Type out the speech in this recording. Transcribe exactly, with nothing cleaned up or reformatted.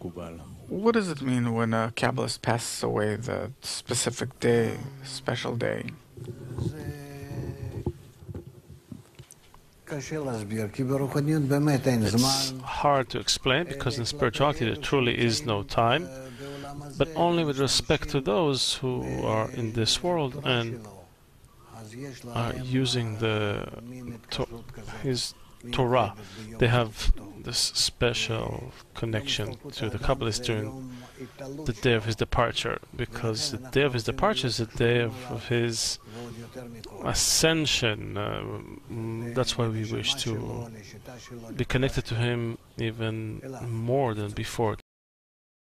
What does it mean when a Kabbalist passes away, the specific day, special day? It's hard to explain because in spirituality there truly is no time, but only with respect to those who are in this world and are using the to his Torah. They have this special connection to the Kabbalist during the day of his departure, because the day of his departure is the day of, of his ascension. Uh, that's why we wish to be connected to him even more than before,